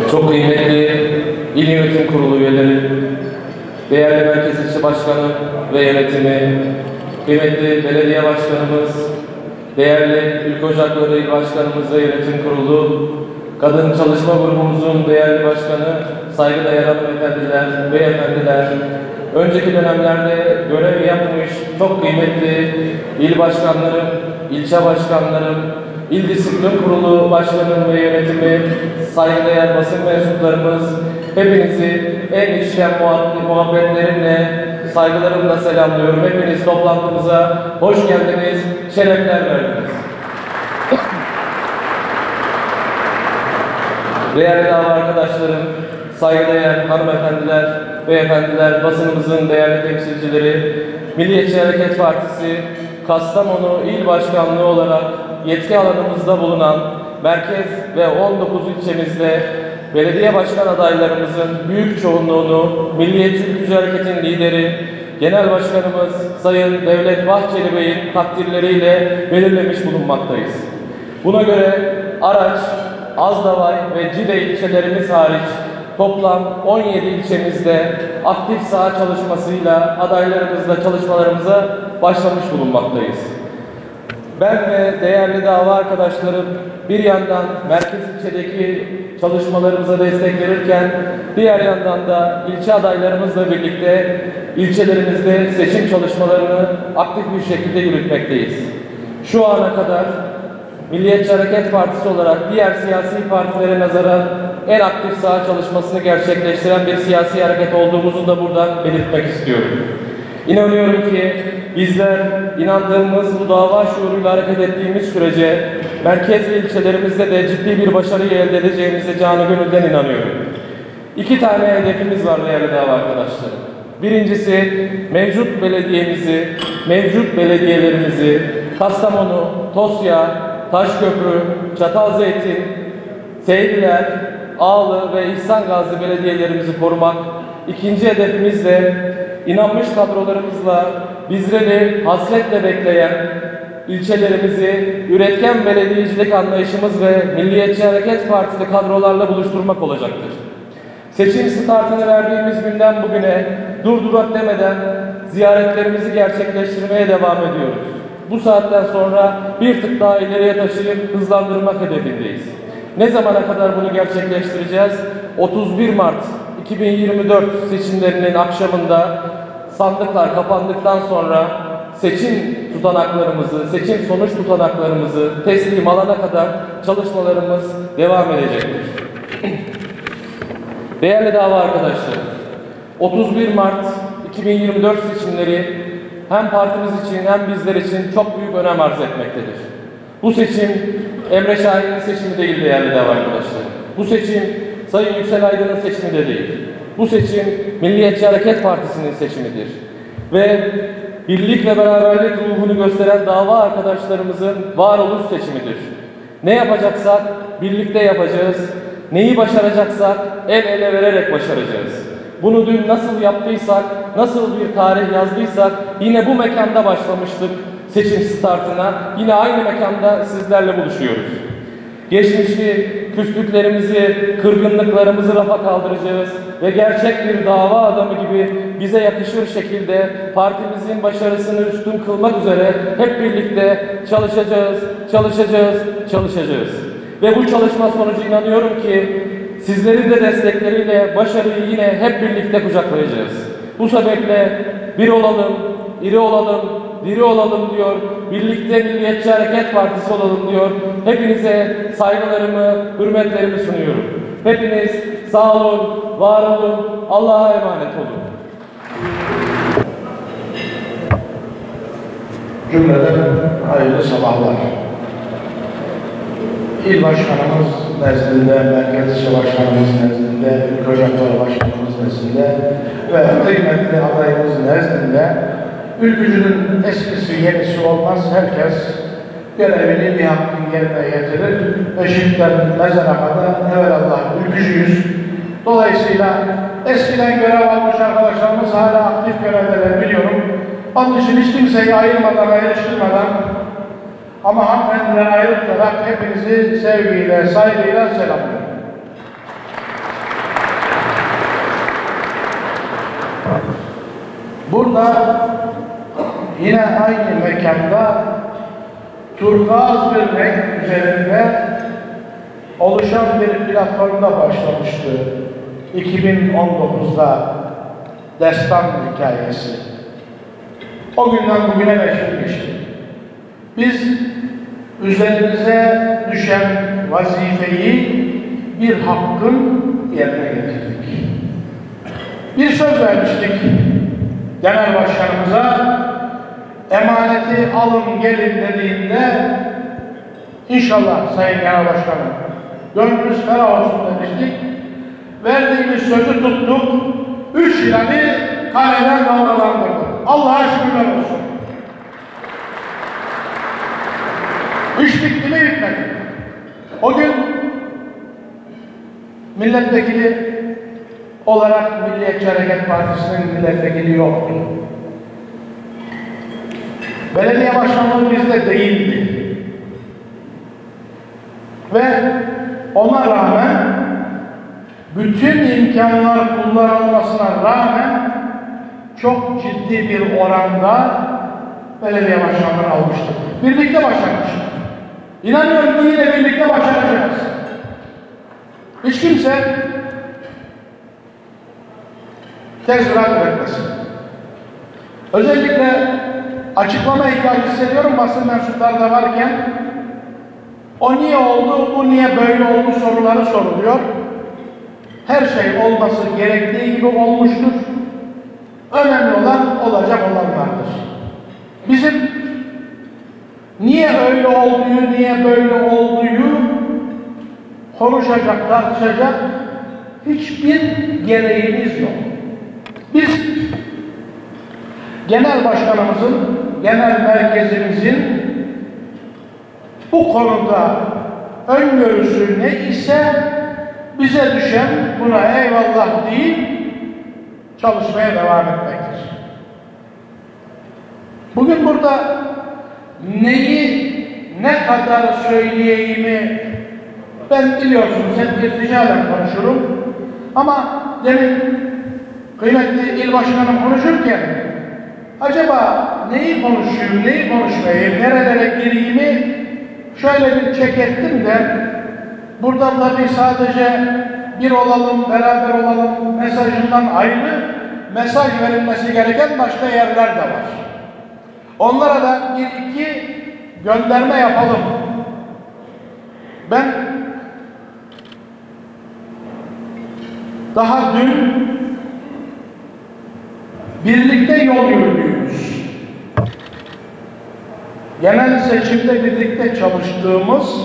çok kıymetli İl Yönetim Kurulu üyeleri, değerli Merkez İlçe Başkanı ve yönetimi, kıymetli belediye başkanımız, değerli Ülke Ocakları İl Başkanımız ve Yönetim Kurulu, Kadın Çalışma Grubumuzun değerli başkanı, saygıdeğer hanımefendiler, beyefendiler, önceki dönemlerde görev yapmış çok kıymetli il başkanlarım, ilçe başkanlarım, İl Disiplin Kurulu Başkanım ve yönetimi, saygıdeğer basın mensuplarımız, hepinizi en içten muhabbetlerimle, saygılarımla selamlıyorum. Hepiniz toplantımıza hoş geldiniz, şerefler verdiniz. Değerli dava arkadaşlarım, saygıdeğer hanımefendiler, beyefendiler, basınımızın değerli temsilcileri, Milliyetçi Hareket Partisi, Kastamonu İl Başkanlığı olarak yetki alanımızda bulunan merkez ve 19 ilçemizde belediye başkan adaylarımızın büyük çoğunluğunu Milliyetçi Ülkücü Hareket'in lideri, Genel Başkanımız Sayın Devlet Bahçeli Bey'in takdirleriyle belirlemiş bulunmaktayız. Buna göre Araç, Azdavay ve Cide ilçelerimiz hariç toplam 17 ilçemizde aktif saha çalışmasıyla adaylarımızla çalışmalarımıza başlamış bulunmaktayız. Ben ve değerli dava arkadaşlarım bir yandan merkez ilçedeki çalışmalarımıza destek verirken diğer yandan da ilçe adaylarımızla birlikte ilçelerimizde seçim çalışmalarını aktif bir şekilde yürütmekteyiz. Şu ana kadar Milliyetçi Hareket Partisi olarak diğer siyasi partilere nazaran en aktif saha çalışmasını gerçekleştiren bir siyasi hareket olduğumuzu da buradan belirtmek istiyorum. İnanıyorum ki bizler inandığımız bu dava şuuruyla hareket ettiğimiz sürece merkez ve ilçelerimizde de ciddi bir başarıyı elde edeceğimize canı gönülden inanıyorum. 2 tane hedefimiz var değerli dava arkadaşlar. Birincisi mevcut belediyemizi, mevcut belediyelerimizi Kastamonu, Tosya, Taşköprü, Çatalzeytin, Seydiler, Ağlı ve İhsan Gazi belediyelerimizi korumak. İkinci hedefimiz de inanmış kadrolarımızla bizleri hasretle bekleyen ilçelerimizi üretken belediyecilik anlayışımız ve Milliyetçi Hareket Partili kadrolarla buluşturmak olacaktır. Seçim startını verdiğimiz günden bugüne durdurak demeden ziyaretlerimizi gerçekleştirmeye devam ediyoruz. Bu saatten sonra bir tık daha ileriye taşıyıp hızlandırmak hedefindeyiz. Ne zamana kadar bunu gerçekleştireceğiz? 31 Mart 2024 seçimlerinin akşamında sandıklar kapandıktan sonra seçim tutanaklarımızı, seçim sonuç tutanaklarımızı teslim alana kadar çalışmalarımız devam edecektir. Değerli dava arkadaşlar, 31 Mart 2024 seçimleri hem partimiz için hem bizler için çok büyük önem arz etmektedir. Bu seçim Emre Şahin'in seçimi değil değerli dava arkadaşlar. Bu seçim Sayın Yüksel Aydın'ın seçimi de değil. Bu seçim Milliyetçi Hareket Partisi'nin seçimidir. Ve birlik ve beraberlik ruhunu gösteren dava arkadaşlarımızın varoluş seçimidir. Ne yapacaksak birlikte yapacağız. Neyi başaracaksak el ele vererek başaracağız. Bunu dün nasıl yaptıysak, nasıl bir tarih yazdıysak yine bu mekanda başlamıştık seçim startına. Yine aynı mekanda sizlerle buluşuyoruz. Geçmişi, küslüklerimizi, kırgınlıklarımızı rafa kaldıracağız ve gerçek bir dava adamı gibi bize yakışır şekilde partimizin başarısını üstün kılmak üzere hep birlikte çalışacağız, çalışacağız. Ve bu çalışma sonucu inanıyorum ki sizlerin de destekleriyle başarıyı yine hep birlikte kucaklayacağız. Bu sebeple bir olalım, iri olalım, diri olalım diyor. Birlikte Milliyetçi Hareket Partisi olalım diyor. Hepinize saygılarımı, hürmetlerimi sunuyorum. Hepiniz sağ olun, var olun, Allah'a emanet olun. Cümleden hayırlı sabahlar. İl Başkanımız nezdinde, Merkez İlçe Başkanımız nezdinde, Ülke Ocakları Başkanımız nezdinde ve kıymetli adayımız nezdinde ülkücünün eskisi yenisi olmaz. Herkes görevini bir hakkın yerine getirir. Eşikten mezara kadar evvelallah ülkücüyüz. Dolayısıyla eskiden görev almış arkadaşlarımız hala aktif görevdeler biliyorum. Onun için hiç kimseyi ayırmadan, ayrıştırmadan ama hanımefendiler ayrıltarak hepinizi sevgiyle, saygıyla selamlıyorum. burada yine aynı mekanda turkuaz bir renk üzerinde oluşan bir platformda başlamıştı 2019'da destan hikayesi. O günden bugüne 5 yıl geçti. Biz üzerimize düşen vazifeyi bir hakkın yerine getirdik. Bir söz vermiştik genel başkanımıza, emaneti alın gelin dediğinde inşallah Sayın Genel Başkanım gönlünüz ferah olsun demiştik. Verdiğimiz sözü tuttuk. 3 yılı kaleden dalgalandırdık. Allah'a şükürler olsun. İş bitti mi bitmedi. O gün milletvekili olarak Milliyetçi Hareket Partisi'nin milletvekili yoktu. Belediye başkanlığı bizde değildi. Ve ona rağmen bütün imkanlar kullanılmasına rağmen çok ciddi bir oranda belediye başkanlığını almıştık. Birlikte başlamıştık. İnanıyorum ki yine birlikte başaracağız. Hiç kimse tezvirat üretmesin. Özellikle açıklama ihtiyacı hissediyorum basın mensupları da varken. O niye oldu, bu niye böyle oldu soruları soruluyor. Her şey olması gerektiği gibi olmuştur. Önemli olan olacak olanlardır. Bizim niye öyle olduğu, niye böyle olduğu konuşacak, tartışacak hiçbir gereğimiz yok. Biz genel başkanımızın, genel merkezimizin bu konuda öngörüsü ne ise bize düşen buna eyvallah deyip çalışmaya devam etmektir. Bugün burada neyi ne kadar söyleyeyimi ben biliyorsunuz hep irticalen konuşurum ama demin kıymetli il başkanım konuşurken acaba neyi konuşayım, neyi konuşmayayım, nerelere gireyimi şöyle bir çek ettim de buradan tabii sadece bir olalım, beraber olalım mesajından ayrı mesaj verilmesi gereken başka yerler de var. Onlara da bir iki gönderme yapalım. Ben daha dün birlikte yol yürüdüğümüz, genel seçimde birlikte çalıştığımız,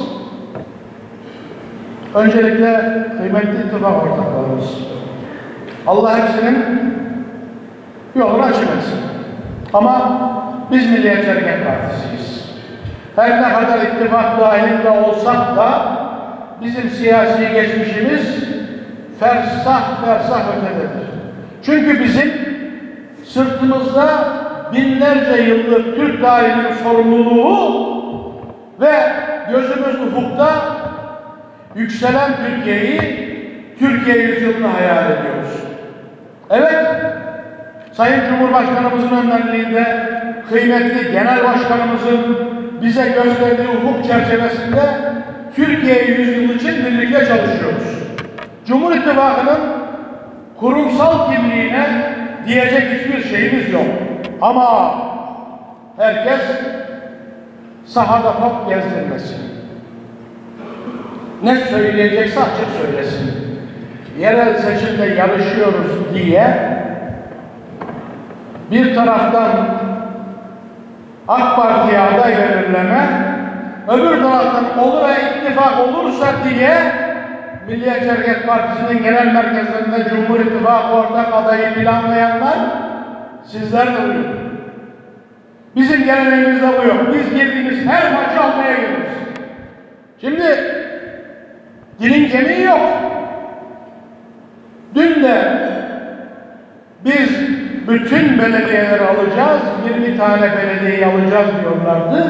öncelikle kıymetli ittifak ortaklarımız, Allah hepsinin yolunu açık etsin. Ama biz Milliyetçi Hareket Partisi'yiz. Her ne kadar ittifak dahilinde olsak da bizim siyasi geçmişimiz fersah fersah ötededir. Çünkü bizim sırtımızda binlerce yıllık Türk tarihinin sorumluluğu ve gözümüz ufukta yükselen Türkiye yüzyılını hayal ediyoruz. Evet, Sayın Cumhurbaşkanımızın önderliğinde kıymetli Genel Başkanımızın bize gösterdiği ufuk çerçevesinde Türkiye yüzyılı için birlikte çalışıyoruz. Cumhur İttifakı'nın kurumsal kimliğine diyecek hiçbir şeyimiz yok. Ama herkes sahada top gezdirmesin. Ne söyleyecekse açık söylesin. Yerel seçimde yarışıyoruz diye bir taraftan AK Parti'ye aday belirleme, öbür taraftan olur ve ittifak olursa diye Milliyetçi Hareket Partisi'nin genel merkezlerinde Cumhur İttifakı ortak adayı planlayanlar sizler de buyurun. Bizim geleneğimizde bu yok. Biz girdiğimiz her maçı almaya geliyoruz. Şimdi dilin kemiği yok. Dün de biz bütün belediyeleri alacağız, 20 tane belediyeyi alacağız diyorlardı.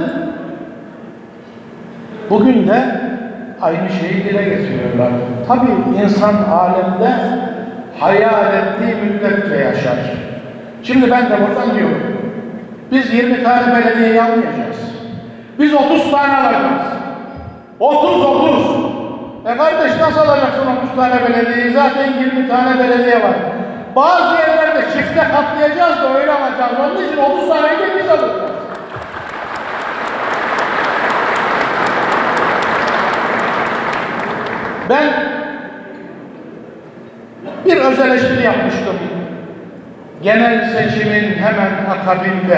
Bugün de aynı şeyi dile getiriyorlar. Tabii insan alemde hayal ettiği müddetçe yaşar. Şimdi ben de buradan diyorum. Biz 20 tane belediyeyi almayacağız. Biz 30 tane alacağız. 30. Kardeş nasıl alacaksın 30 tane belediyeyi? Zaten 20 tane belediye var. Bazı yerlerde çifte katlayacağız da öyle alacağız. Onun için 30 tane de biz alacağız. Ben bir öz eleştiri yapmıştım. Genel seçimin hemen akabinde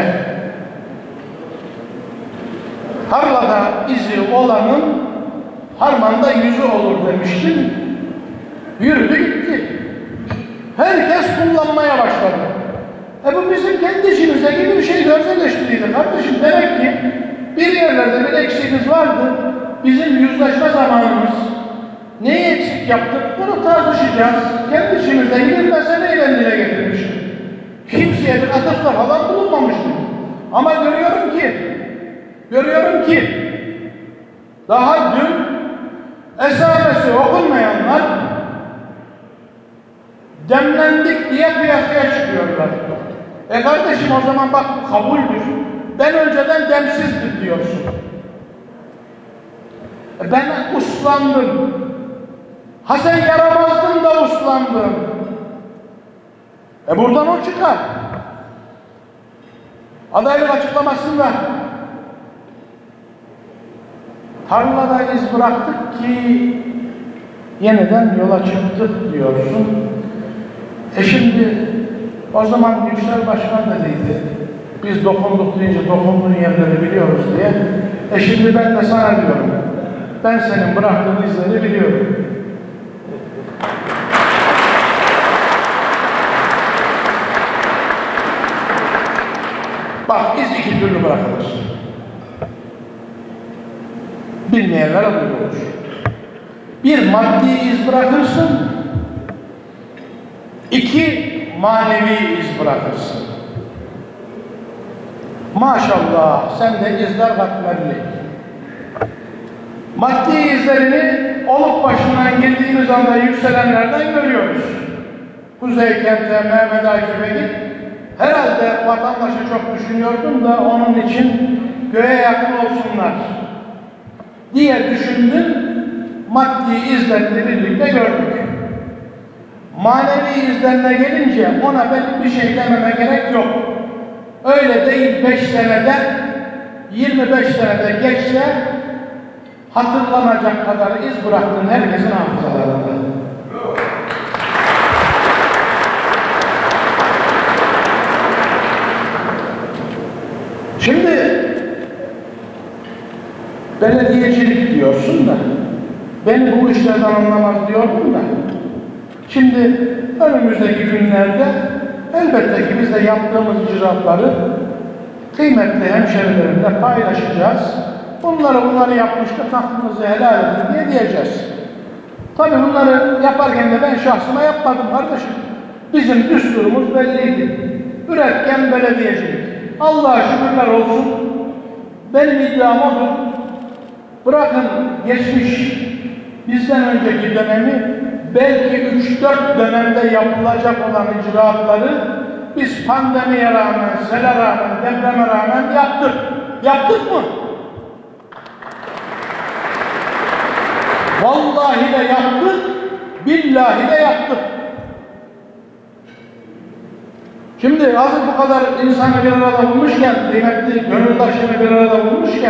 tarlada izi olanın harmanda yüzü olur demiştim. Yürüdü gitti. Herkes kullanmaya başladı. Bu bizim kendi işimize gibi bir şey öz eleştiriydi kardeşim. Demek ki bir yerlerde bir eksiğimiz vardı. Bizim yüzleşme zamanımız. Neyi eksik yaptık? Bunu tartışacağız. Kendi işimizden bir meseleyle dile getirmiştim. Kimseye bir atıfta falan bulunmamıştım. Ama görüyorum ki daha dün esamesi okunmayanlar demlendik diye piyasaya çıkıyorlar. Kardeşim o zaman bak bu kabuldür. Ben önceden demsizdim diyorsun. Ben uslandım. Ha sen yaramazdın da uslandın. Buradan o çıkar. Adaylık açıklamasında tarlada iz bıraktık ki yeniden yola çıktık diyorsun. Şimdi o zaman Yüksel Başkan dediydi. Biz dokunduk deyince dokunduğun yerleri biliyoruz diye. Şimdi ben de sana diyorum. Ben senin bıraktığın izleri biliyorum. Bak iz iki türlü bırakılır. Bilmeyenler olur. Bir maddi iz bırakırsın, iki manevi iz bırakırsın. Maşallah sende izler katmerli. Maddi izlerini oluk başından girdiğimiz anda yükselenlerden görüyoruz. Kuzey Kent'e, Mehmet Akif'e git. Herhalde vatandaşı çok düşünüyordum da onun için göğe yakın olsunlar diye düşündüm. Maddi izlerini birlikte gördük. Manevi izlerine gelince ona ben bir şey dememe gerek yok. Öyle değil 5 senede, 25 senede geçse hatırlanacak kadar iz bıraktın herkesin hafızalarında. Şimdi belediyecilik diyorsun da beni bu işlerden anlamaz diyordum da şimdi önümüzdeki günlerde elbette ki biz de yaptığımız icraatları kıymetli hemşerilerimle paylaşacağız. Bunları yapmıştık, hakkınızı helal edin diye diyeceğiz. Tabii bunları yaparken de ben şahsıma yapmadım kardeşim. Bizim düsturumuz belliydi. Üretken belediyecilik. Allah'a şükürler olsun. Benim iddiam odur. Bırakın geçmiş bizden önceki dönemi belki 3-4 dönemde yapılacak olan icraatları biz pandemiye rağmen, sele rağmen, depreme rağmen yaptık. Yaptık mı? Vallahi de yaptık, billahi de yaptık. Şimdi hazır bu kadar insanı bir arada bulmuşken, kıymetli gönüldaşını bir arada bulmuşken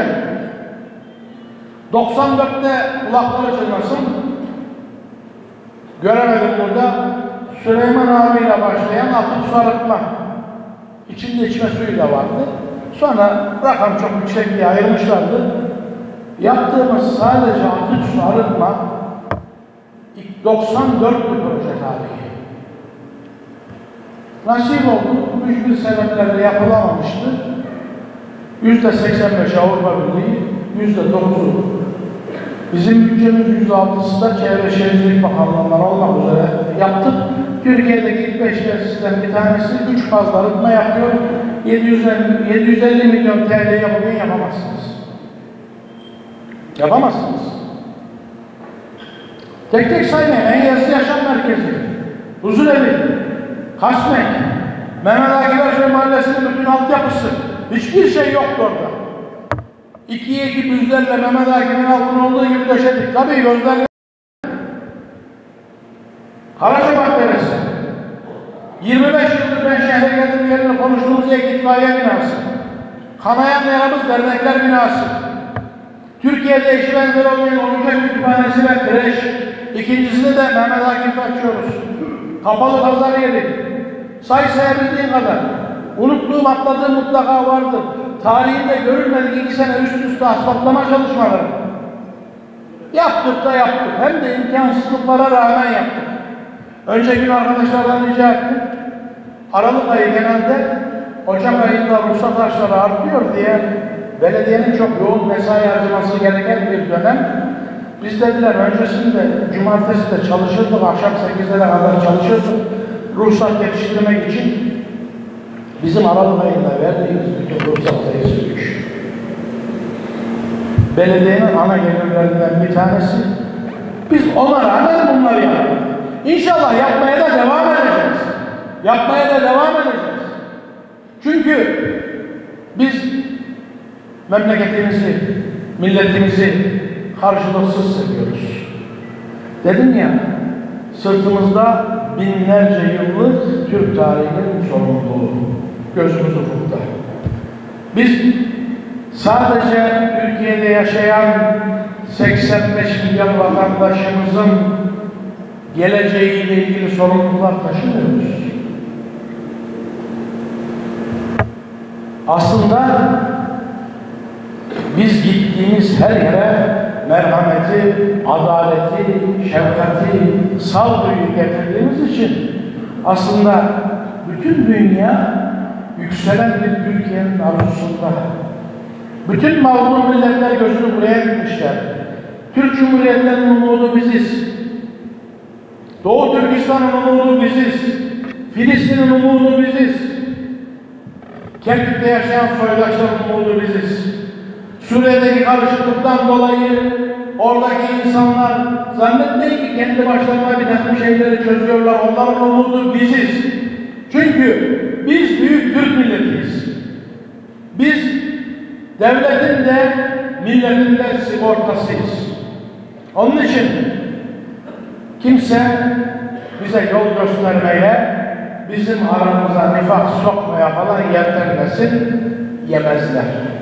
94'te kulakları çınlasın, göremedim burada, Süleyman abiyle başlayan atık su arıtma. İçinde içme suyu da vardı. Sonra rakam çok yüksek diye ayırmışlardı. Yaptığımız sadece atık su arıtma 94 bir proje tarihi. Nasip oldu, mücbir sebeplerle yapılamamıştı. %85 Avrupa Birliği, %9'u. Bizim bütçemiz %6'sı da Çevre Şehircilik Bakanlığı'ndan olmak üzere yaptık. Türkiye'deki ilk 5 tesisten bir tanesi 3 fazla arıtma yapıyor. 750 milyon TL'ye bugün yapamazsınız. Yapamazsınız. Tek tek saymayın. En yazılı yaşam merkezi, huzurevi, Kasmek, Mehmet Akif Ersoy Mahallesi'nin bütün altyapısı. Hiçbir şey yoktu orada. 2'ye 2 büzlerle Mehmet Akif'in altına olduğu gibi döşedik. Tabii gözler. Karacabat Deresi. 25 yıldır ben şehre geldim yerine konuştuğumuz ek itfaiye binası. Kanayan yaramız dernekler binası. Türkiye'de eşi benzer olmayan olacak kütüphanesi ve kreş. İkincisini de Mehmet Akif'te açıyoruz. Kapalı pazar yeri. Say sayabildiğin kadar. Unuttuğum, atladığım mutlaka vardır. Tarihinde görülmedik 2 sene üst üste asfaltlama çalışmaları. Yaptık da yaptık. Hem de imkansızlıklara rağmen yaptık. Önce gün arkadaşlardan rica ettim. Aralık ayı genelde Ocak ayında ruhsat harçları artıyor diye belediyenin çok yoğun mesai harcaması gereken bir dönem. Biz dediler öncesinde cumartesi de çalışırdık, akşam 8'lere kadar çalışırdık. Ruhsat yetiştirmek için bizim Aralık ayında verdiğimiz bütün ruhsat sayısı 3. Belediyenin ana gelirlerinden bir tanesi. Biz ona rağmen bunları yaptık. İnşallah yapmaya da devam edeceğiz. Yapmaya da devam edeceğiz. Çünkü biz memleketimizi, milletimizi karşılıksız seviyoruz. Dedim ya, sırtımızda binlerce yıllık Türk tarihinin sorumluluğu, gözümüz ufukta. Biz sadece Türkiye'de yaşayan 85 milyon vatandaşımızın geleceğiyle ilgili sorumluluklar taşımıyoruz. Aslında biz gittiğimiz her yere merhameti, adaleti, şefkati, sağduyuyu getirdiğimiz için aslında bütün dünya yükselen bir Türkiye'nin arzusunda. Bütün mazlum milletler gözünü buraya dikmişler. Türk Cumhuriyetlerinin umudu biziz. Doğu Türkistan'ın umudu biziz. Filistin'in umudu biziz. Kerkük'te yaşayan soydaşların umudu biziz. Suriye'deki karışıklıktan dolayı oradaki insanlar zannetmeyin ki kendi başlarına bir takım şeyleri çözüyorlar. Onların umudu biziz. Çünkü biz büyük Türk milletiyiz. Biz devletin de milletin de sigortasıyız. Onun için kimse bize yol göstermeye, bizim aramıza nifak sokmaya falan yeltenmesin, yemezler.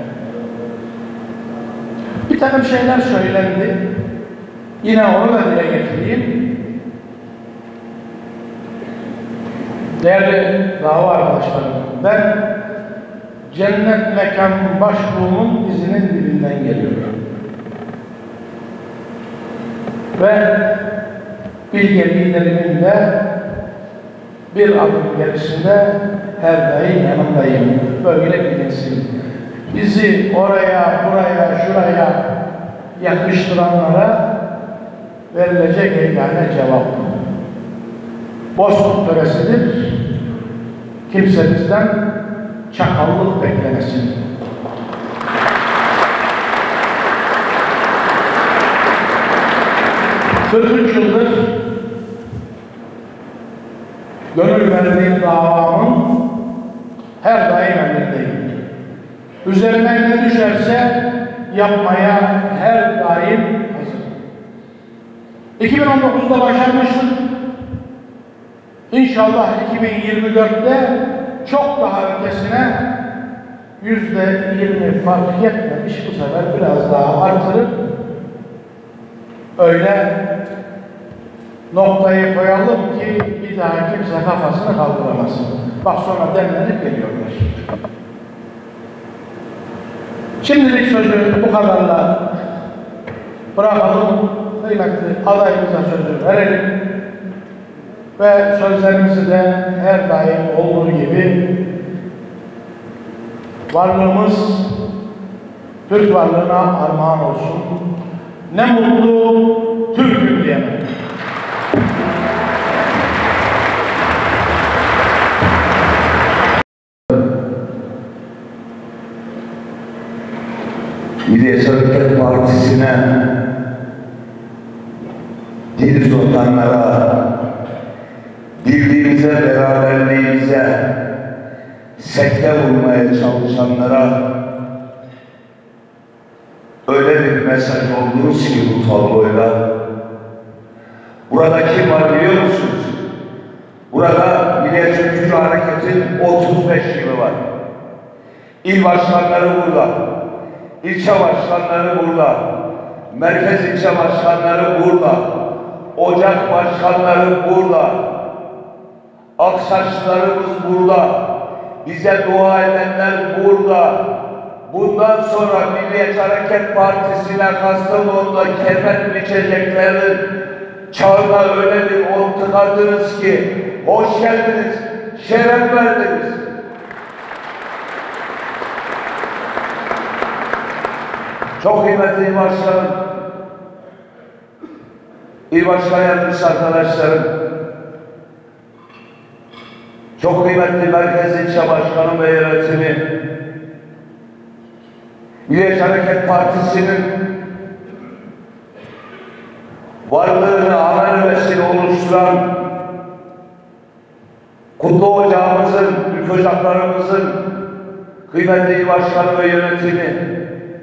Bir takım şeyler söylendi. Yine onu da dile getireyim. Değerli dava arkadaşlarım, ben cennet mekan başbuğumun dizinin dibinden geliyorum. Ve bilge liderimin de bir adım gerisinde her daim yanındayım. Böyle bilinsin. Bizi oraya, buraya, şuraya yakıştıranlara verilecek yegane cevap. Bozkurt töresidir. Kimse bizden çakallık beklemesin. Kırk yıldır gönül verdiğim davamın her daim emrindeyim. Üzerine ne düşerse yapmaya her daim hazırım. 2019'da başarmıştık. İnşallah 2024'te çok daha ötesine %20 fark etmemiş bu sefer biraz daha artırıp öyle noktayı koyalım ki bir daha kimse kafasını kaldıramasın. Bak sonra demlenip geliyorlar. Şimdilik sözü bu kadarla bırakalım. Kıymetli adayımıza sözü verelim. Ve sözlerimizi de her daim olduğu gibi varlığımız Türk varlığına armağan olsun. Ne mutlu Türk'üm diyemem. Milliyetçi Hareket Partisi'ne, dil sultanlara, birliğimize, beraberliğimize, sekte vurmaya çalışanlara öyle bir mesaj oldunuz ki bu tabloyla. Burada kim var biliyor musunuz? Burada Milliyetçi Ülkücü Hareket'in 35 yılı var. İl başkanları burada, ilçe başkanları burada, merkez ilçe başkanları burada, ocak başkanları burada, Aksaçlılarımız burada, bize dua edenler burada. Bundan sonra Milliyetçi Hareket Partisi'ne Kastamonu'da kefen biçeceklerin çağına öyle bir ot tıkadınız ki hoş geldiniz, şeref verdiniz. Çok kıymetli il başkanım, il başkan yardımcısı arkadaşlarım, çok kıymetli merkez ilçe başkanım ve yönetimi, Milliyetçi Hareket Partisi'nin varlığını ana vesile oluşturan Kutlu Ocağımızın, Ülke Ocaklarımızın kıymetli il başkanı ve yönetimi,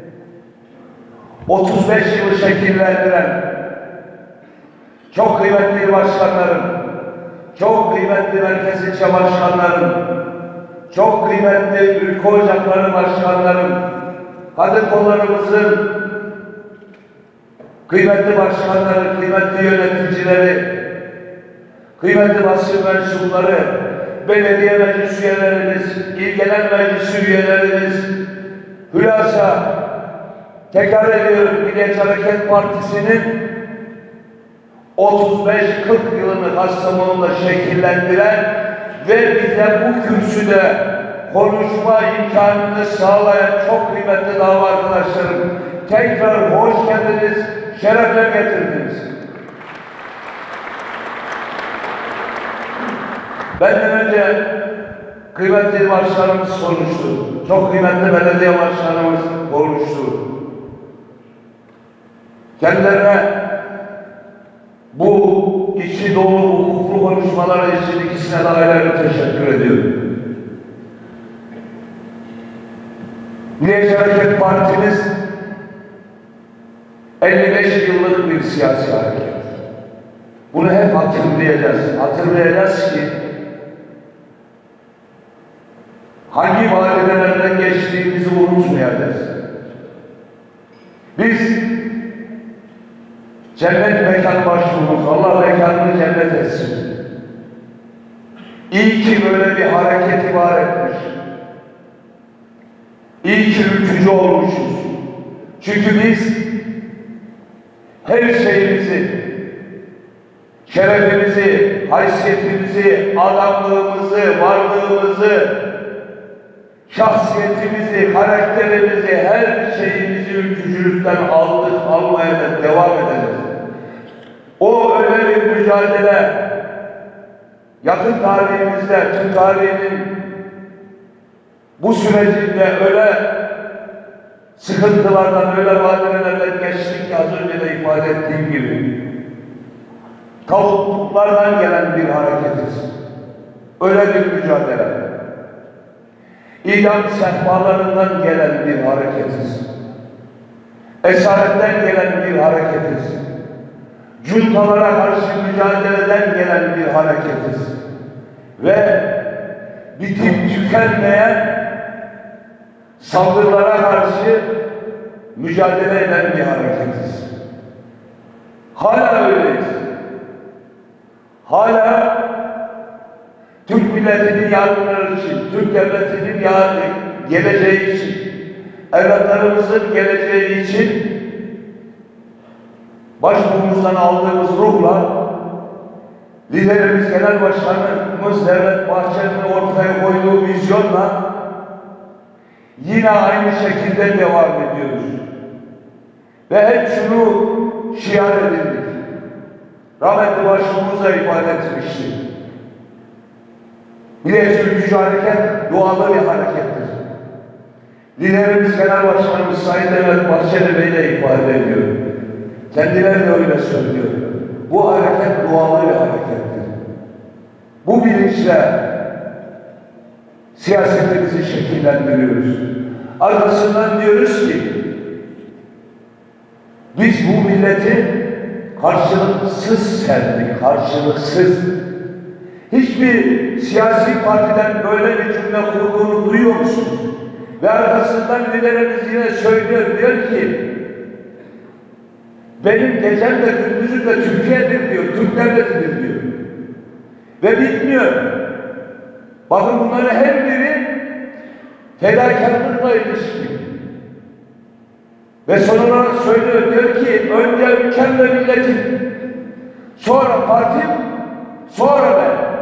35 yılı şekillendiren çok kıymetli il başkanlarım, çok kıymetli merkez ilçe başkanlarım, çok kıymetli Ülke Ocakları başkanlarım, kadın kollarımızın kıymetli başkanları, kıymetli yöneticileri, kıymetli basın mensupları, belediye meclis üyelerimiz, il genel meclis üyelerimiz, hülasa tekrar ediyorum, Milliyetçi Hareket Partisi'nin 35-40 yılını Kastamonu'da şekillendiren ve bize bu kürsüde konuşma imkanını sağlayan çok kıymetli dava arkadaşlarım, tekrar hoş geldiniz, şerefler getirdiniz. Benden önce kıymetli başkanımız konuştu, çok kıymetli belediye başkanımız konuştu. Kendilerine bu içi dolu hukuklu konuşmalar için ikisine de ayrı teşekkür ediyorum. Milliyetçi Hareket Partimiz 55 yıllık bir siyasi hareket. Bunu hep hatırlayacağız. Hatırlayacağız ki hangi badirelerden geçtiğimizi unutmayacağız. Biz cennet mekanı başvururuz. Allah mekanını cennet etsin. İyi ki böyle bir hareket var etmiş. İyi ki ülkücü olmuşuz. Çünkü biz her şeyimizi, şerefimizi, haysiyetimizi, adamlığımızı, varlığımızı, şahsiyetimizi, karakterimizi, her şeyimizi ülkücülükten aldık, almaya da devam edeceğiz. O öyle bir mücadele, yakın tarihimizde, Türk tarihinin bu sürecinde öyle sıkıntılardan, öyle badirelerden geçtik ki az önce de ifade ettiğim gibi kavukluklardan gelen bir hareketiz. Öyle bir mücadele. İdam sehpalarından gelen bir hareketiz. Esaretten gelen bir hareketiz. Cuntalara karşı mücadeleden gelen bir hareketiz. Ve bitip tükenmeyen saldırılara karşı mücadele eden bir hareketiz. Hala öyleyiz. Hala Türk milletinin yardımları için, Türk devletinin geleceği için, evlatlarımızın geleceği için başbuğumuzdan aldığımız ruhla liderimiz, genel başkanımız Devlet Bahçeli'nin ortaya koyduğu vizyonla yine aynı şekilde devam ediyoruz. Ve hep şunu şiar edildik. Rahmetli başbuğumuz da ifade etmişti. Milliyetçi Ülkücü Hareket dualı bir harekettir. Liderimiz, genel başkanımız Sayın Devlet Bahçeli Bey de ifade ediyor. Kendileri de öyle söylüyor. Bu hareket dualı bir harekettir. Bu bilinçle siyasetimizi şekillendiriyoruz. Arkasından diyoruz ki biz bu milleti karşılıksız sevdik, karşılıksız. Hiçbir siyasi partiden böyle bir cümle kurduğunu duyuyor musunuz? Ve arkasından liderimiz yine söylüyor, diyor ki benim gecem de gündüzüm de Türkiye'dir diyor, Türk devletidir diyor. Ve bitmiyor. Bakın bunların her biri fedakarlıkla ilişkili. Ve son olarak söylüyor, diyor ki önce ülkem ve milletim, sonra partim, sonra ben.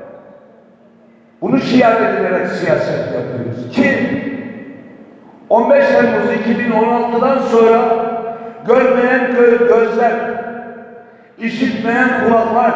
Bunu şiar edilerek siyaset yapıyoruz. Ki 15 Temmuz 2016'dan sonra görmeyen gözler, işitmeyen kulaklar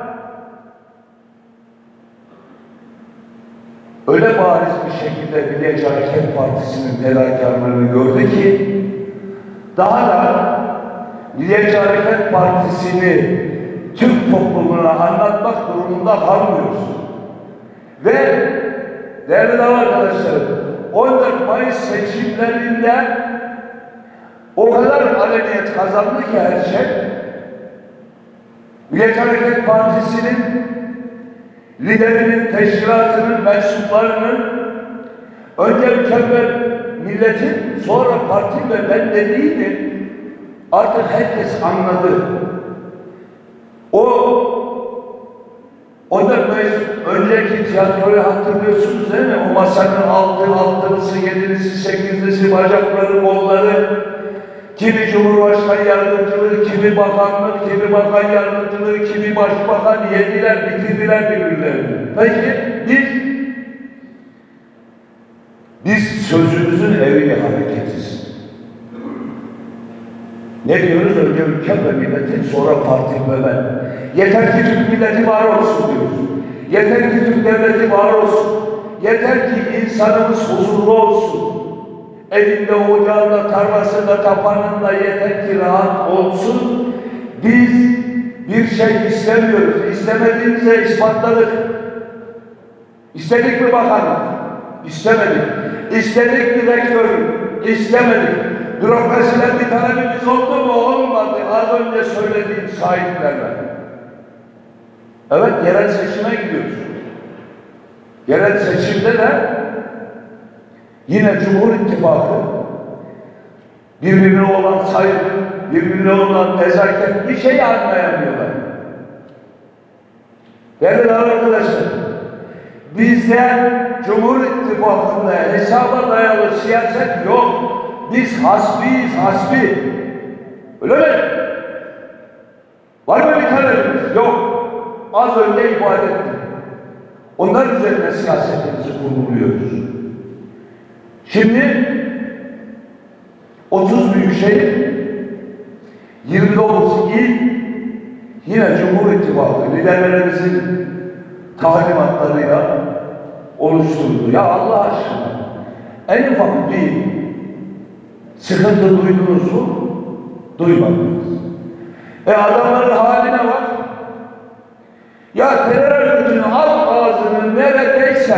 öyle bariz bir şekilde Milliyetçi Hareket Partisi'nin fedakarlığını gördü ki daha da Milliyetçi Hareket Partisi'ni Türk toplumuna anlatmak durumunda kalmıyoruz. Ve değerli arkadaşlarım, 14 Mayıs seçimlerinde o kadar aleniyet kazandı ki her şey, Milliyetçi Hareket Partisi'nin liderinin, teşkilatının, mensuplarının önce ülkemin, milletin, sonra parti ve ben dediğini artık herkes anladı. O 14 Mayıs önceki tiyatroyu hatırlıyorsunuz değil mi? O masanın altılısı, yedilisi, sekizlisi, bacakları, kolları, kimi Cumhurbaşkanı yardımcılığı, kimi bakanlık, kimi bakan yardımcılığı, kimi başbakan yediler, bitirdiler birbirlerini. Peki biz sözümüzün evini hareketiz. Ne diyoruz? Önce ülkem ve milletin, sonra partim ve ben. Yeter ki Türk milleti var olsun diyoruz. Yeter ki Türk devleti var olsun. Yeter ki insanımız huzurlu olsun. Evinde, ocağında, tarlasında, tapanında yeter ki rahat olsun. Biz bir şey istemiyoruz. İstemediğimize ispatladık. İstedik mi bakanlık? İstemedik. İstedik mi rektörlük? İstemedik. Bürokrasiden bir talebimiz oldu mu? Olmadı. Az önce söylediğim sahiplerle. Evet, yerel seçime gidiyoruz. Yerel seçimde de yine Cumhur İttifakı birbirine olan saygı, birbirine olan nezaket bir şey anlayamıyorlar. Değerli arkadaşlar, bizde Cumhur İttifakı'nda hesaba dayalı siyaset yok. Biz hasbiyiz, hasbi. Öyle mi? Var mı bir talebimiz? Yok. Az önce ifade ettim. Onlar üzerine siyasetimizi kurguluyoruz. Şimdi 30 büyükşehir, 29 il yine Cumhur İttifakı liderlerimizin talimatlarıyla oluşturuldu. Ya Allah aşkına en ufak bir sıkıntı duydunuz mu? Duymadınız. Adamların haline bak. Ya terör örgütünün alt ağzının neredeyse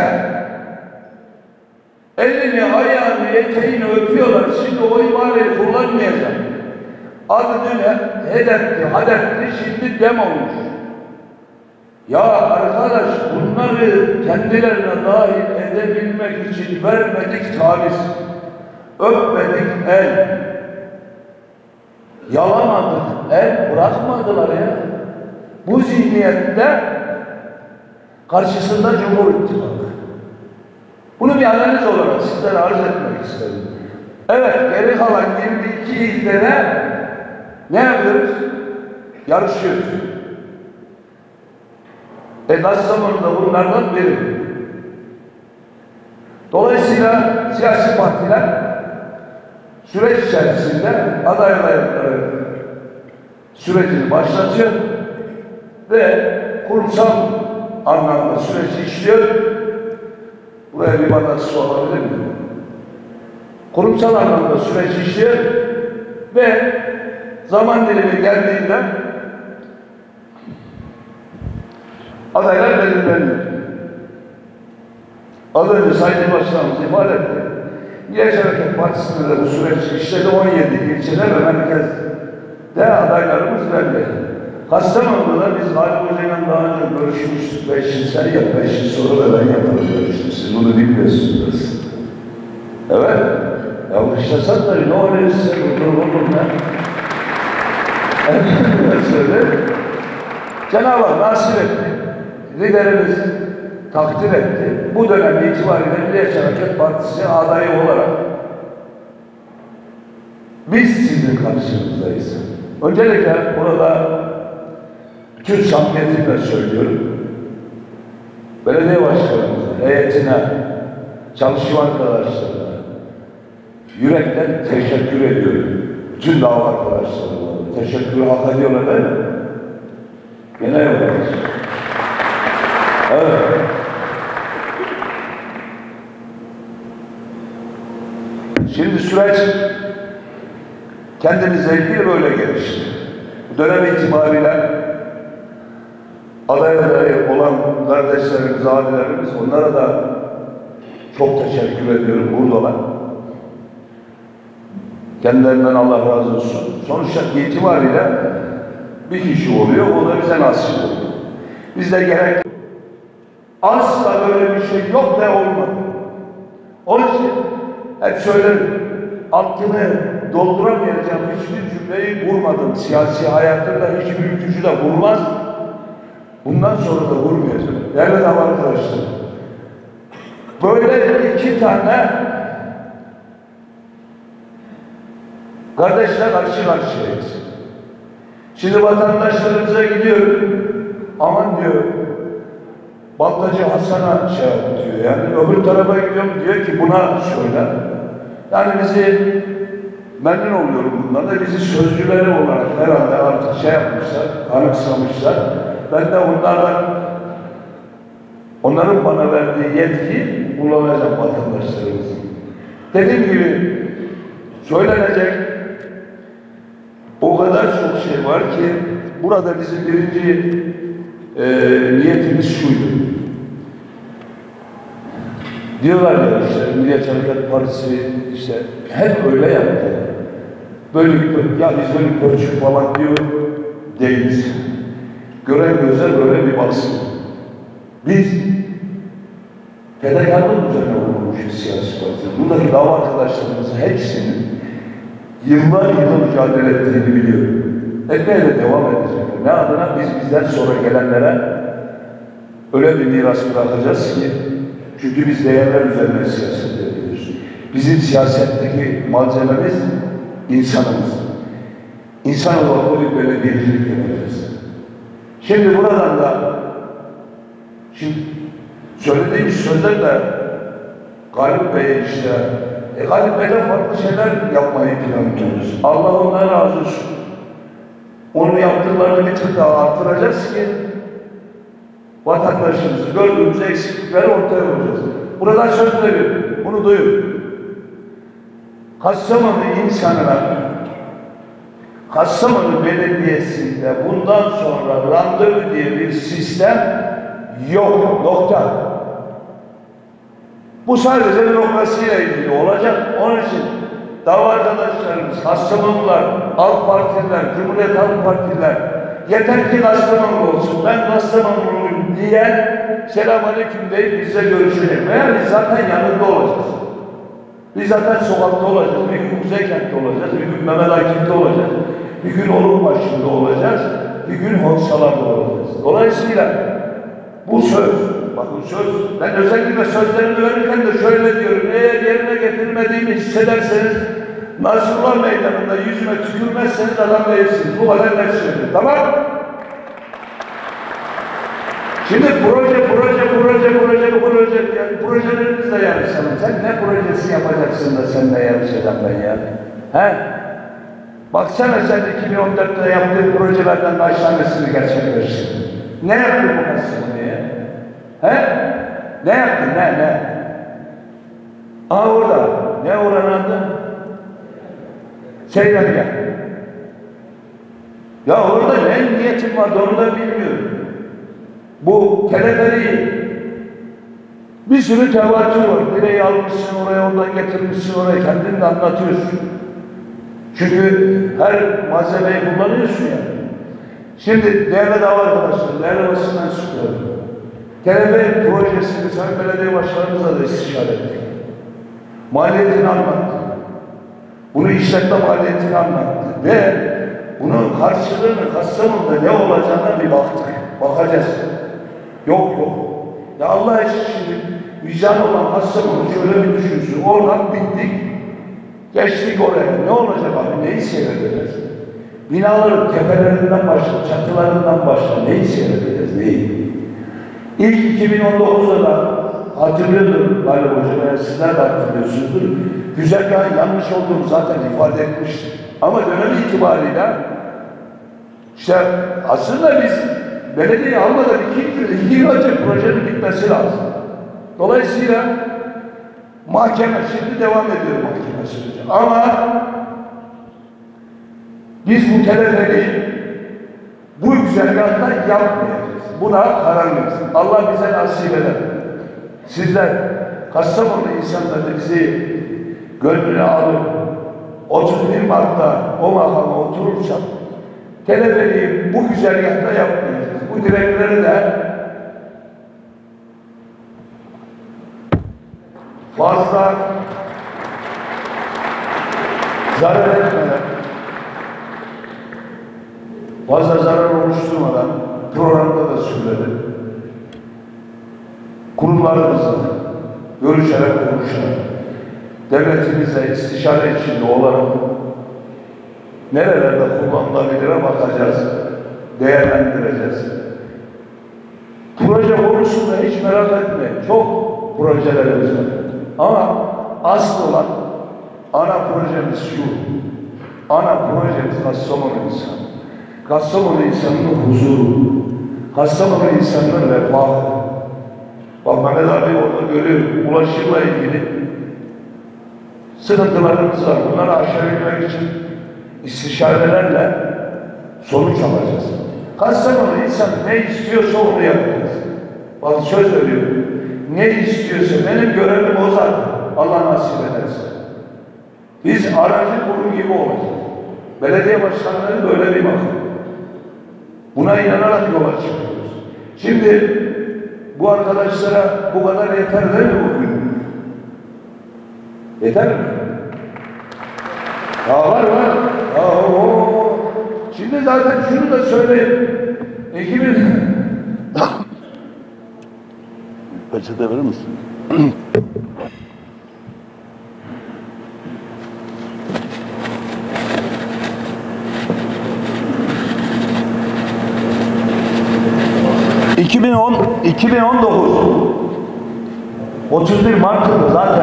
elini, ayağını, eteğini öpüyorlar. Şimdi o ibareyi kullanmayacak. Adı dün hedefti, şimdi dem olmuş. Ya arkadaş, bunları kendilerine dahil edebilmek için vermedik taviz, öpmedik el, yalamadık el, bırakmadılar ya. Bu zihniyette karşısında Cumhur İttifakı. Bunu bir analiz olarak sizlere arz etmek istedim. Evet, geri kalan 22 ilde ne yapıyoruz? Yarışıyoruz. Kastamonu'da bunlardan biri. Dolayısıyla siyasi partiler süreç içerisinde aday adaylıkları sürecini başlatıyor ve kurumsal anlamda süreç işliyor. Buraya bir bardak su alabilir mi? Kurumsal anlamda süreç işliyor ve zaman dilimi geldiğinde adaylar belirleniyor. Az önce Sayın Başkanımız ifade etti. Milliyetçi Hareket Partisi'nde de bu süreç işledi 17 ilçede ve merkezde adaylarımız belli. Kastamonu'da da biz Galip Hoca'yla daha önce görüşmüştük. 5 yıl sen yap, 5 yıl sonra da ben yaparım demiştim. Siz bunu bilmiyorsunuz. Evet. Ya bu işte satları ne oluyor size? Dur ne? Evet, söyle. Cenab-ı Hak nasip etti. Liderimiz takdir etti. Bu dönem itibariyle Milliyetçi Hareket Partisi adayı olarak biz sizin karşınızdayız. Öncelikle burada tüm samimiyetimle söylüyorum. Belediye başkanımıza, heyetine, çalışma arkadaşlarına yürekten teşekkür ediyorum. Bütün dava arkadaşlarına teşekkürü hak ediyorlar değil mi? Gene yapıyoruz. Evet. Şimdi süreç kendimizle ilgili böyle gelişti. Bu dönem itibariyle aday olan kardeşlerimiz, abilerimiz, onlara da çok teşekkür ediyorum buradalar. Kendilerinden Allah razı olsun. Sonuçta itibariyle bir kişi oluyor, o da bize nasip oluyor. Bizde gerek asla böyle bir şey yok ve olmadı. Onun için hep söylerim, altını dolduramayacağım hiçbir cümleyi vurmadım. Siyasi hayatında hiçbir ülkücü de vurmaz. Bundan sonra da vurmayacağım. Değerli arkadaşlar, böyle iki tane kardeşler karşı karşıyayız. Şimdi vatandaşlarımıza gidiyorum, aman diyor, Baltacı Hasan'a şey diyor, yani öbür tarafa gidiyorum diyor ki buna söyle. Yani bizi memnun oluyorum bundan da bizi sözcüleri olarak herhalde artık şey yapmışlar, kanıksamışlar. Ben de onların bana verdiği yetkiyi kullanacağım vatandaşlarımızın. Dediğim gibi söylenecek o kadar çok şey var ki burada bizim birinci niyetimiz şuydu. Diyorlar ya işte Milliyetçi Hareket Partisi işte hep öyle yaptı. Böyle ya biz böyle pörçük falan diyor değiliz. Gören gözler böyle bir baksın. Biz fedakarlık üzerine kurulmuş siyasi parti. Buradaki dava arkadaşlarımızın hepsinin yıllar mücadele ettiğini biliyorum. Etmeye de devam edecek. Ne adına bizden sonra gelenlere öyle bir miras bırakacağız ki çünkü biz değerler üzerine siyaset ediyoruz. Bizim siyasetteki malzememiz insanımız. İnsan olarak bir belediyecilik yapacağız. Şimdi buradan da söylediğimiz sözler de Galip Bey'e işte Galip Bey'le farklı şeyler yapmayı planlıyoruz. Allah ondan razı olsun. Onu yaptıklarını bir tık daha artıracağız ki vatandaşımızı gördüğümüz eksiklikleri ortaya koyacağız. Buradan söz veriyorum. Bunu duyun. Kastamonu insanına Kastamonu Belediyesi'nde bundan sonra randevu diye bir sistem yok. Nokta. Bu sadece bürokrasiyle ilgili olacak. Onun için dava arkadaşlarımız, Kastamonular, AK Partililer, Cumhuriyet Halk Partililer yeter ki Kastamonu olsun. Ben Kastamonuluyum diyen selamünaleyküm deyip bizle görüşecek. Veya biz zaten yanında olacağız. Biz zaten sokakta olacağız. Bir gün Kuzeykent'te olacağız. Bir gün Mehmet Akif'te olacağız. Bir gün Olukbaşı'nda olacağız. Bir gün Honsalar'da olacağız. Dolayısıyla bu söz, bakın söz, ben özellikle sözlerimi verirken de şöyle diyorum, eğer yerine getirmediğimi hissederseniz Nasrullah Meydanı'nda yüzüme tükürmezseniz adam değilsiniz. Bu kadar net söylüyorum. Tamam? Şimdi proje yani projeleriniz de yarışalım. Sen ne projesi yapacaksın da seninle yarışacağım ben ya? He? Baksana sen 2014'te yaptığın projelerden kaç tanesini gerçekleştirdin? Ne yaptın bu Kastamonu'ya? He? Ne yaptın? Ne? Aa orada. Ne oranın adı? Seyran'da. Ya orada ne niyetim vardı onu da bilmiyorum. Bu teleferiği Bir sürü tevatür var. Direği almışsın oraya, oradan getirmişsin oraya, kendin de anlatıyorsun. Çünkü her malzemeyi kullanıyorsun ya. Şimdi değerli dava arkadaşlar, değerli basın mensupları, TRT projesini Sayın Belediye Başkanımızla da istişare ettik. Maliyetini anlattı. Bunu işletme maliyetini anlattı. Ve bunun karşılığını Kastamonu'da ne olacağına bir baktık. Bakacağız. Yok. Ya Allah için şimdi vicdan olan Kastamonu şöyle bir düşünsün. Oradan bittik. Geçtik oraya. Ne olacak abi? Neyi seyredeceğiz? Binaların tepelerinden başla, çatılarından başla. Neyi seyredeceğiz? Neyi? İlk 2019'da da hatırlıyordum Galip Hocam, sizler de hatırlıyorsunuzdur. Güzergahın yanlış olduğunu zaten ifade etmiştim. Ama dönem itibariyle işte aslında biz belediyeyi almadan 2 yıl önce projenin bitmesi lazım. Dolayısıyla mahkeme şimdi devam ediyor mahkeme süreci. Ama biz bu teleferiği bu güzergahta yapmayacağız. Buna kararlıyız. Allah bize nasip eder. Sizler Kastamonu insanları bizi gönlüne alıp 31 Mart'ta o makama oturursak teleferiği bu güzergahta yapmayacağız. Bu direkleri de fazla zarar etmeden, fazla zarar oluşturmadan programda da söyledim. Kurumlarımızla görüşerek, konuşarak, devletimizle istişare içinde olarak nerelerde kullanılabilire bakacağız, değerlendireceğiz. Proje konusunda hiç merak etmeyin. Çok projelerimiz var. Ama asıl olan ana projemiz şu. Ana projemiz Kastamonu insanı. Kastamonu insanının huzuru. Kastamonu insanının refahı. Bak Mehmet abi orada görüyor. Ulaşımla ilgili sıkıntılarımız var. Bunları aşabilmek için istişarelerle sonuç alacağız. Kastamonu insan ne istiyorsa onu yapacağız. Bak söz veriyorum. Ne istiyorsa benim görevim o zaten. Allah nasip ederse. Biz aracı kurum gibi olacağız. Belediye başkanları böyle bir bakın. Buna inanarak yola çıkıyoruz. Şimdi bu arkadaşlara bu kadar yeter değil mi bugün? Yeter mi? Ya var. Şimdi zaten şunu da söyleyeyim. Ekibin peçete verir misin? ...2019... ...31 Mart'ta zaten...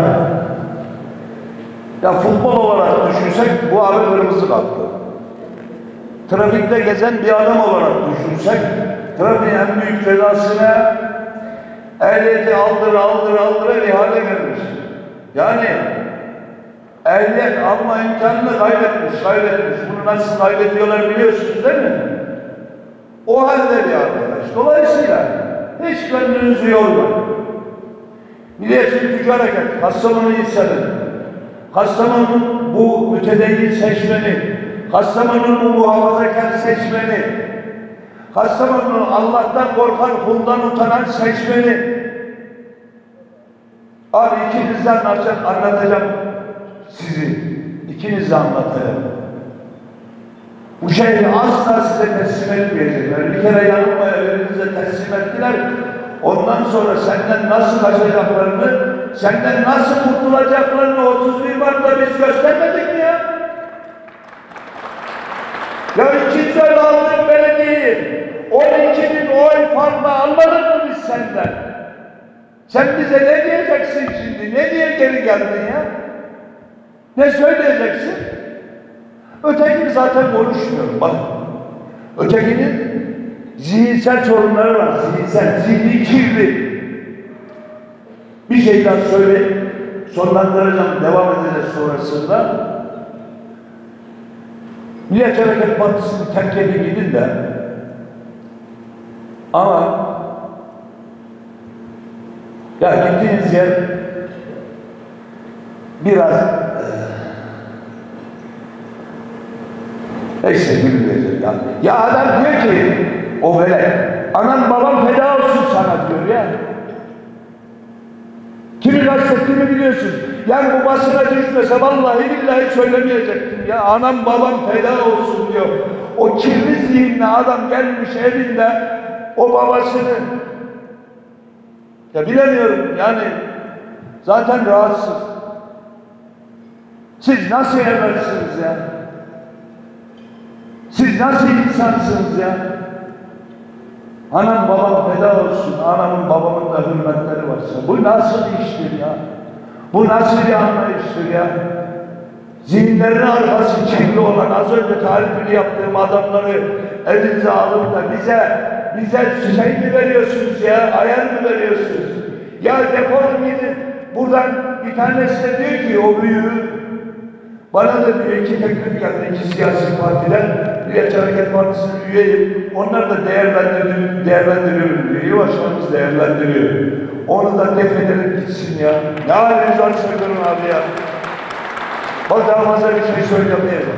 ...ya futbol olarak düşünsek... ...bu abi kırmızı kartlı. Trafikte gezen bir adam olarak düşünsek... ...trafiğin en büyük cezasına... ...ehliyeti aldıra ihale vermiş. Yani... ...ehliyet alma imkanını kaybetmiş. Bunu nasıl kaybediyorlar biliyorsunuz değil mi? O halde bir arkadaş. Dolayısıyla hiç gönlünüzü yormayın. Milliyetçi Ülkücü Hareket, Kastamonu insanı, Kastamonu'nun bu mütedeyyin seçmeni, Kastamonu'nun bu muhafazakar seçmeni, Kastamonu'nun Allah'tan korkan, kuldan utanan seçmeni. Abi ikinizden anlatacağım sizi. İkinizden anlatacağım. Bu şehri asla size teslim etmeyecekler. Bir kere yanılmaya elinize teslim ettiler. Ondan sonra senden nasıl kaçacaklarını, senden nasıl kurtulacaklarını 31 Mart'ta biz göstermedik mi ya? Ya ikinci öyle aldığın belediyeyi 12.000 oy farkla almadın mı biz senden? Sen bize ne diyeceksin şimdi? Ne diye geri geldin ya? Ne söyleyeceksin? Ötekini zaten konuşmuyorum. Bak, ötekinin zihinsel sorunları var. Zihni kirli. Bir şey daha söyleyeyim. Sonlandıracağım, devam edeceğiz sonrasında. Milliyetçi Hareket Partisi'ni terk edin gidin de ama Ya gittiğiniz yer biraz neyse bilmeyecek ya. Ya adam diyor ki o böyle anam babam feda olsun sana diyor ya. Kimi kastettiğimi biliyorsun. Yani bu basına düşmese vallahi billahi söylemeyecektim ya. Anam babam feda olsun diyor. O kirli zihinli adam gelmiş evinde o babasını ya bilemiyorum yani zaten rahatsız. Siz nasıl evlatsınız ya? Siz nasıl insansınız ya? Anam babam feda olsun, anamın babamın da hürmetleri varsa. Bu nasıl bir iştir ya? Bu nasıl bir anlayıştır ya? Zihinlerinin arkası kirli olan az önce tarifini yaptığım adamları elinize alıp da bize şey mi veriyorsunuz ya? Ayar mı veriyorsunuz? Ya defolun gidin. Buradan bir tanesi de diyor ki o büyüğü bana da diyor iki teklif geldi iki siyasi partiden. Milliyetçi Hareket Partisi'nin üyeyim. Onlar da değerlendiriyorum diyor. İyi başkanımız değerlendiriyor. Onu da def edelim gitsin ya. Ne haliniz var söylüyorum abi ya. Bak daha fazla bir şey söylemeyeceğim.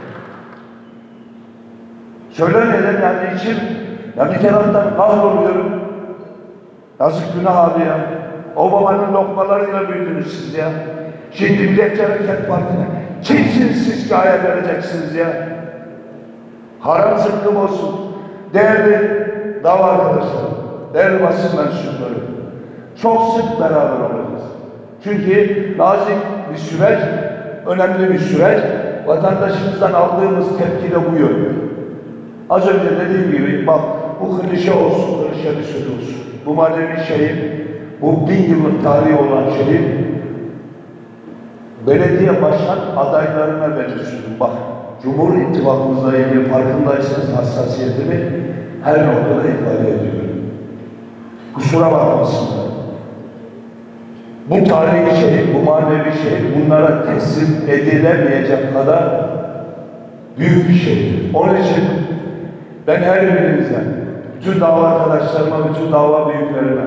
Söylemeyelim yani içim. Ya bir taraftan kahroluyorum. Yazık günah abi ya. O babanın lokmalarıyla büyüdünüz siz ya. Şimdi Milliyetçi Hareket Partisi'ne kimsiniz siz ki ayak vereceksiniz ya? Haram zıkkım olsun. Değerli dava arkadaşlar, değerli basın mensupları, çok sık beraber olacağız. Çünkü nazik bir süreç, önemli bir süreç. Vatandaşımızdan aldığımız tepki de bu yönde. Az önce dediğim gibi, bak bu klişe olsun, klişe bir söz olsun. Bu manevi şeyin, bu 1000 yıllık tarihi olan şeyin belediye başkan adaylarına veriyorsunuz. Bak, Cumhur İttifakımızla ilgili farkındaysanız hassasiyetimi her noktada ifade ediyorum. Kusura bakmasınlar. Bu tarihi şey, bu manevi şey bunlara teslim edilemeyecek kadar büyük bir şey. Onun için ben her birinizden, bütün dava arkadaşlarıma, bütün dava büyüklerime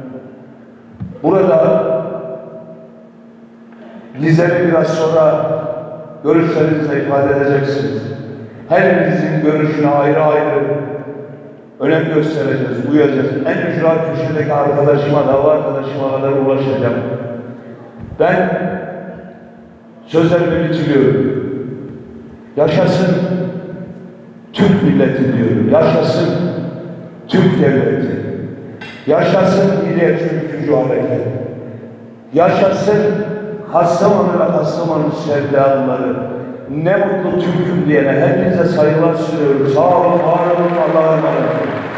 burada Lize'ni biraz sonra görüşlerinizle ifade edeceksiniz. Her birinizin görüşüne ayrı ayrı önem göstereceğiz, uyacağız. En ücra köşedeki arkadaşıma, dava arkadaşıma kadar ulaşacağım. Ben sözlerimi bitiriyorum. Yaşasın Türk milleti diyorum. Yaşasın Türk devleti. Yaşasın Milliyetçi Ülkücü Hareket. Yaşasın Kastamonu ve Kastamonu sevdalıları. Ne mutlu Türk'üm diyene hepinize saygılar sunuyorum. Sağ olun, var olun, Allah'a emanet olun.